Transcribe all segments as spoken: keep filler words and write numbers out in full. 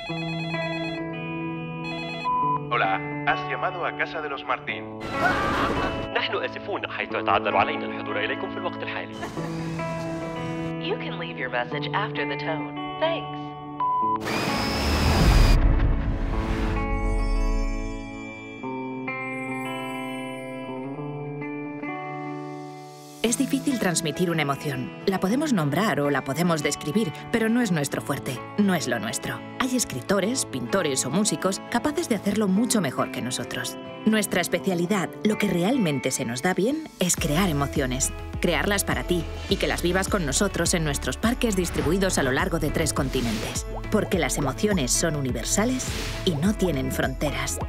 Hola, has llamado a casa de los Martín. نحن آسفون حيث يتعذر علينا الحضور إليكم في الوقت الحالي. You can leave your message after the tone. Thanks. Es difícil transmitir una emoción. La podemos nombrar o la podemos describir, pero no es nuestro fuerte, no es lo nuestro. Hay escritores, pintores o músicos capaces de hacerlo mucho mejor que nosotros. Nuestra especialidad, lo que realmente se nos da bien, es crear emociones. Crearlas para ti y que las vivas con nosotros en nuestros parques distribuidos a lo largo de tres continentes. Porque las emociones son universales y no tienen fronteras.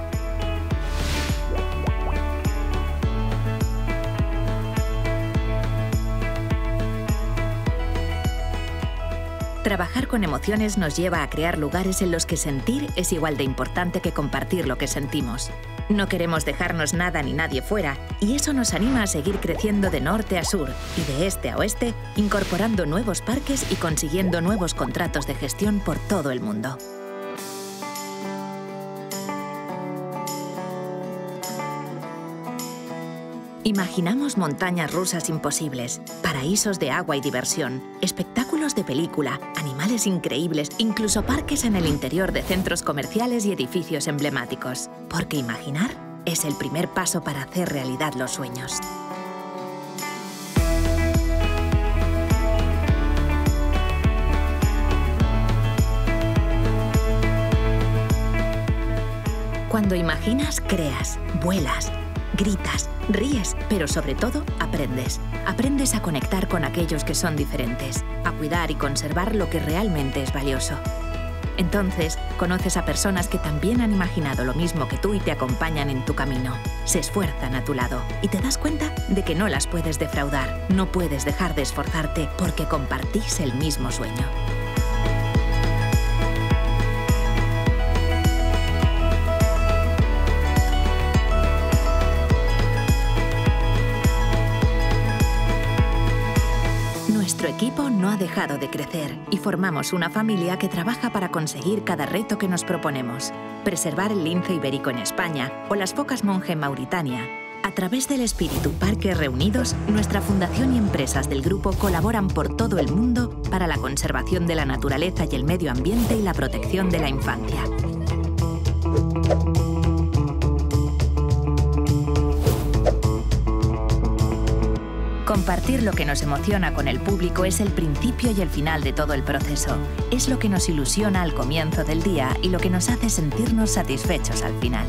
Trabajar con emociones nos lleva a crear lugares en los que sentir es igual de importante que compartir lo que sentimos. No queremos dejarnos nada ni nadie fuera, y eso nos anima a seguir creciendo de norte a sur y de este a oeste, incorporando nuevos parques y consiguiendo nuevos contratos de gestión por todo el mundo. Imaginamos montañas rusas imposibles, paraísos de agua y diversión, espectáculos de película, animales increíbles, incluso parques en el interior de centros comerciales y edificios emblemáticos. Porque imaginar es el primer paso para hacer realidad los sueños. Cuando imaginas, creas, vuelas, gritas, ríes, pero sobre todo aprendes. Aprendes a conectar con aquellos que son diferentes, a cuidar y conservar lo que realmente es valioso. Entonces, conoces a personas que también han imaginado lo mismo que tú y te acompañan en tu camino. Se esfuerzan a tu lado y te das cuenta de que no las puedes defraudar. No puedes dejar de esforzarte porque compartís el mismo sueño. Nuestro equipo no ha dejado de crecer y formamos una familia que trabaja para conseguir cada reto que nos proponemos. Preservar el lince ibérico en España o las focas monje en Mauritania. A través del espíritu Parques Reunidos, nuestra fundación y empresas del grupo colaboran por todo el mundo para la conservación de la naturaleza y el medio ambiente y la protección de la infancia. Compartir lo que nos emociona con el público es el principio y el final de todo el proceso. Es lo que nos ilusiona al comienzo del día y lo que nos hace sentirnos satisfechos al final.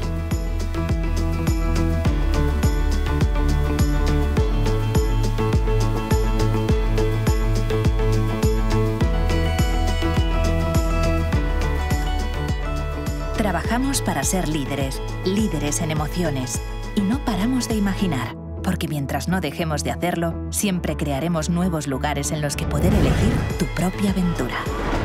Trabajamos para ser líderes, líderes en emociones, y no paramos de imaginar. Porque mientras no dejemos de hacerlo, siempre crearemos nuevos lugares en los que poder elegir tu propia aventura.